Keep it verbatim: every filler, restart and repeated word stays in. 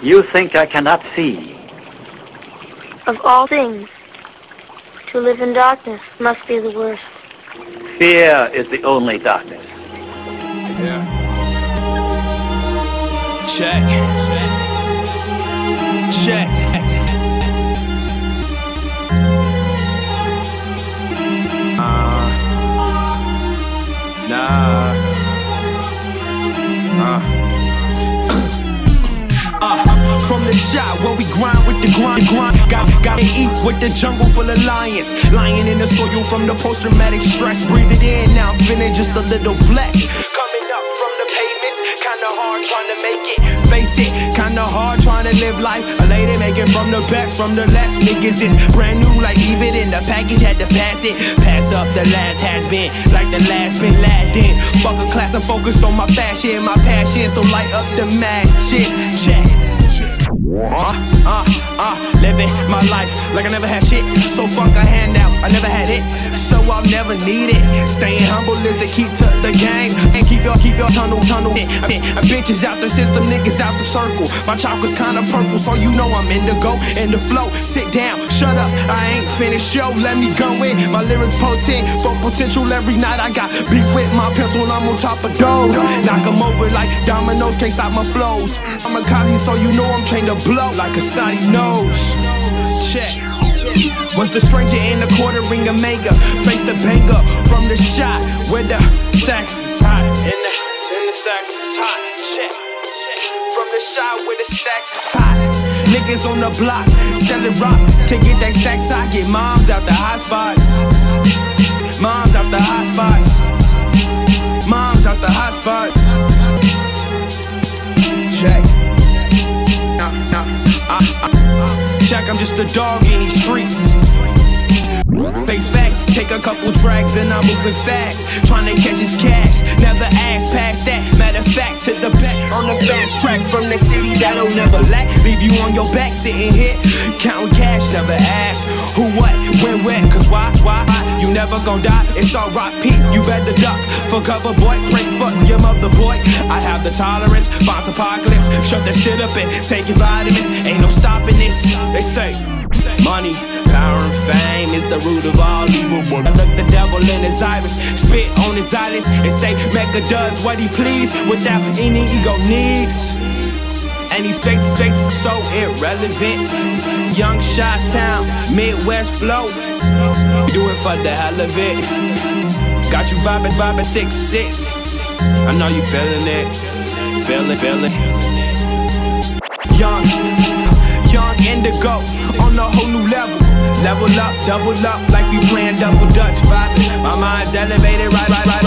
You think I cannot see? Of all things, to live in darkness must be the worst. Fear is the only darkness. Yeah. Check. Check. Uh. Nah. Uh. Uh, from the shot where we grind with the grind, grind. Got, gotta eat with the jungle full of lions. Lying in the soil from the post-traumatic stress. Breathe it in, now I'm feeling just a little blessed. Coming up from the pavements, kinda hard trying to make it. Face it, kinda hard trying to live life. A lady making from the best, from the less. Niggas is brand new, like even in the package, had to pass it. Pass up the last has been, like the last been Latin. Fuck a class, I'm focused on my fashion, my passion. So light up the matches, check. Uh, uh, uh, living my life like I never had shit. So fuck a handout, I never had it, so I'll never need it. Staying humble is the key to the game. And keep your, keep your tunnel, tunnel. I mean, I bitches out the system, niggas out the circle. My chocolate's kinda purple, so you know I'm in the go, in the flow. Sit down, shut up, I ain't finished, yo, let me go in. My lyrics potent, for potential every night. I got beef with my pencil, I'm on top of those. Knock them over like dominoes, can't stop my flows. I'm a Kazi, so you know I'm trained to blow like a snotty nose. Check. Was the stranger in the quarter ring of mega. Face the banger from the shot where the stacks is hot. And the, and the stacks is hot. Check. From the shot where the stacks is hot. Niggas on the block selling rock to get that stacks. I get moms out the hot spots. Moms out the hot spots. Moms out the hot spots. Check. Uh, uh, uh, check, I'm just a dog in these streets. Face facts, take a couple drags, then I'm moving fast. Trying to catch his cash, never ask past that. Matter of fact, to the back on the fast track from the city that'll never lack. Leave you on your back, sitting here, counting cash, never ask who, what, when, where, cause why, why, you never gon' die, it's all right, Pete, you better duck. For cover, boy, pray for your mother, boy. I have the tolerance, bounce apocalypse, shut the shit up and take your vitamins. Ain't no stopping this, they say. Money, power, and fame is the root of all evil. I look the devil in his iris, spit on his eyelids, and say Mecca does what he please without any ego needs. And these faces, faces so irrelevant. Young Chi-Town, Midwest flow. Do it for the hell of it. Got you vibing, vibing six six. I know you feeling it, feeling, feeling. Young. Young Indigo on a whole new level. Level up, double up like we playing double dutch vibing. My mind's elevated right, right, right.